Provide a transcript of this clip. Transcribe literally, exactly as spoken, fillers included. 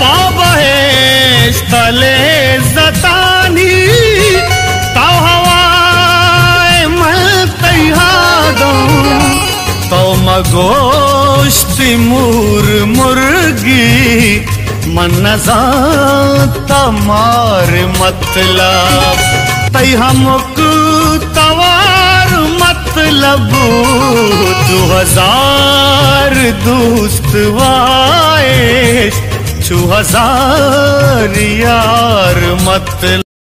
पाबहे स्थले जतानी ताव हवाए मलतई हादो तो मगोश्ती मूर मुर्गी मन तमार मतलब तई हमक तवार मतलब दो हजार दोस्त वाए छू हजार यार मतलब।